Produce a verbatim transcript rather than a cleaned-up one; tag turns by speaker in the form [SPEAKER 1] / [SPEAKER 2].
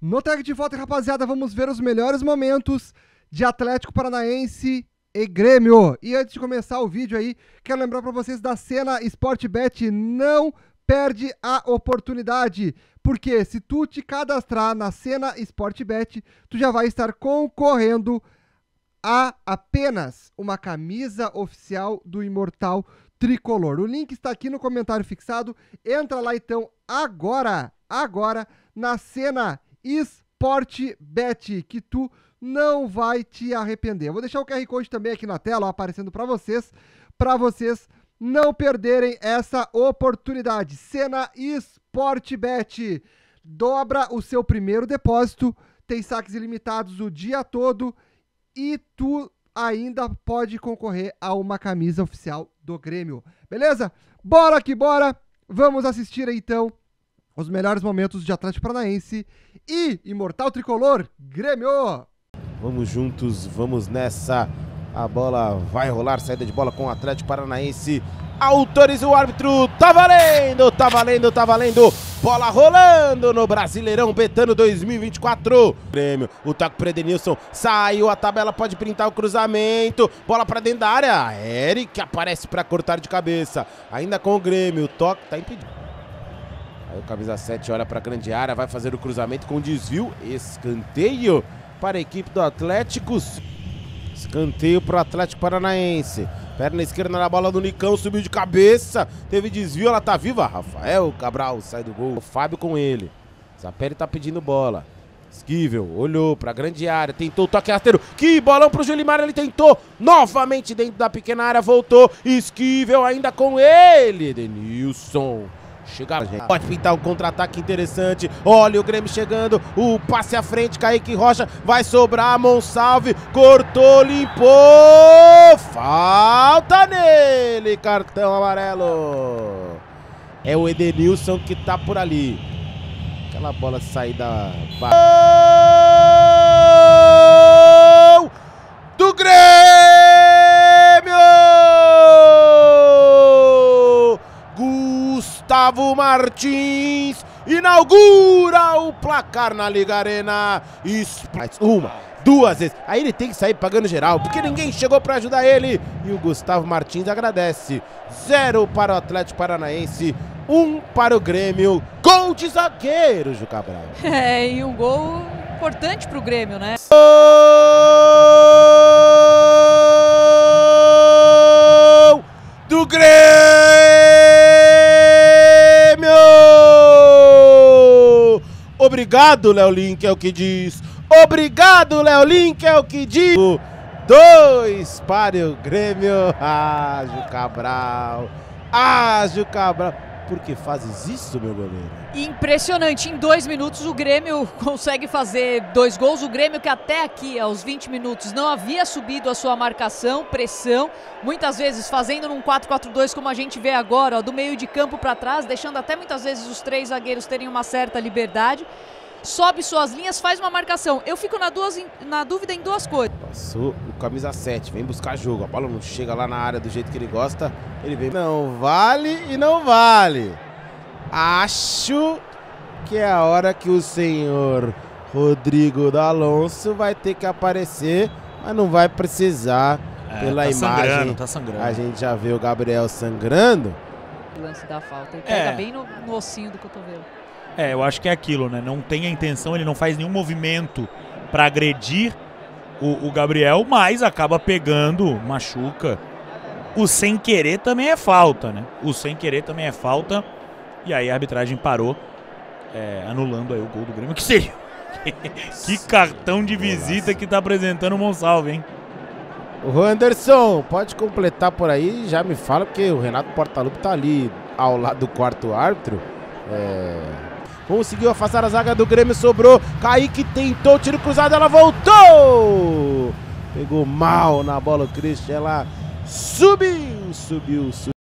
[SPEAKER 1] No tag de volta, rapaziada, vamos ver os melhores momentos de Atlético Paranaense e Grêmio. E antes de começar o vídeo aí, quero lembrar para vocês da Cena Sportbet. Não perde a oportunidade, porque se tu te cadastrar na Cena Sportbet, tu já vai estar concorrendo a apenas uma camisa oficial do Imortal Tricolor. O link está aqui no comentário fixado. Entra lá então agora, agora na Cena Sportbet, que tu não vai te arrepender. Eu vou deixar o Q R Code também aqui na tela, ó, aparecendo para vocês, para vocês não perderem essa oportunidade. Cena Sportbet, dobra o seu primeiro depósito, tem saques ilimitados o dia todo e tu ainda pode concorrer a uma camisa oficial do Grêmio. Beleza? Bora que bora! Vamos assistir então os melhores momentos de Atlético Paranaense e Imortal Tricolor Grêmio.
[SPEAKER 2] Vamos juntos, vamos nessa. A bola vai rolar, saída de bola com o Atlético Paranaense. Autoriza o árbitro, tá valendo, tá valendo, tá valendo. Bola rolando no Brasileirão Betano dois mil e vinte e quatro. Grêmio, o toque para Edenilson, saiu a tabela, pode printar o cruzamento. Bola para dentro da área, Eric aparece para cortar de cabeça. Ainda com o Grêmio, o toque tá impedido. Aí o camisa sete olha para a grande área, vai fazer o cruzamento com desvio. Escanteio para a equipe do Atlético. Escanteio para o Atlético Paranaense. Perna esquerda na bola do Nicão, subiu de cabeça. Teve desvio, ela tá viva. Rafael Cabral sai do gol. O Fábio com ele. Zapelli tá pedindo bola. Esquivel, olhou pra grande área, tentou o toque rasteiro. Que bolão pro Julimar, ele tentou. Novamente dentro da pequena área, voltou. Esquivel ainda com ele. Edenilson. Chega, pode pintar um contra-ataque interessante. Olha o Grêmio chegando. O passe à frente, Kaique Rocha. Vai sobrar, Monsalve. Cortou, limpou. Falta nele. Cartão amarelo. É o Edenilson que tá por ali. Aquela bola saída. Gol do Grêmio! Gustavo Martins inaugura o placar na Liga Arena. Uma, duas vezes. Aí ele tem que sair pagando geral, porque ninguém chegou para ajudar ele. E o Gustavo Martins agradece. Zero para o Atlético Paranaense, um para o Grêmio. Gol de zagueiro, Ju Cabral.
[SPEAKER 3] É, e um gol importante para o Grêmio, né?
[SPEAKER 2] Gol do Grêmio! Obrigado, Léo Link, é o que diz. Obrigado, Léo Link, é o que diz. Dois para o Grêmio. Ah, Ju Cabral. Ah, Ju Cabral. Por que fazes isso, meu goleiro?
[SPEAKER 3] Impressionante. Em dois minutos o Grêmio consegue fazer dois gols. O Grêmio que até aqui, aos vinte minutos, não havia subido a sua marcação, pressão. Muitas vezes fazendo num quatro quatro dois, como a gente vê agora, ó, do meio de campo para trás, deixando até muitas vezes os três zagueiros terem uma certa liberdade. Sobe suas linhas, faz uma marcação. Eu fico na, duas, na dúvida em duas coisas.
[SPEAKER 2] Passou o camisa sete, vem buscar jogo. A bola não chega lá na área do jeito que ele gosta. Ele vem. Não vale e não vale. Acho que é a hora que o senhor Rodrigo D'Alonso vai ter que aparecer, mas não vai precisar. É, pela
[SPEAKER 4] tá
[SPEAKER 2] imagem.
[SPEAKER 4] Sangrando, tá sangrando.
[SPEAKER 2] A gente já vê o Gabriel sangrando.
[SPEAKER 3] O lance da falta. Ele pega
[SPEAKER 4] é.
[SPEAKER 3] bem no, no ossinho do cotovelo.
[SPEAKER 4] É, eu acho que é aquilo, né? Não tem a intenção, ele não faz nenhum movimento para agredir o, o Gabriel, mas acaba pegando, machuca. O sem querer também é falta, né? O sem querer também é falta. E aí a arbitragem parou, é, anulando aí o gol do Grêmio, que seria. Que cartão de visita que tá apresentando o Monsalve, hein?
[SPEAKER 2] O Anderson, pode completar por aí, já me fala, porque o Renato Portaluppi tá ali ao lado do quarto árbitro. É... Conseguiu afastar a zaga do Grêmio, sobrou. Kaique tentou, tiro cruzado, ela voltou. Pegou mal na bola o Christian, ela subiu, subiu, subiu.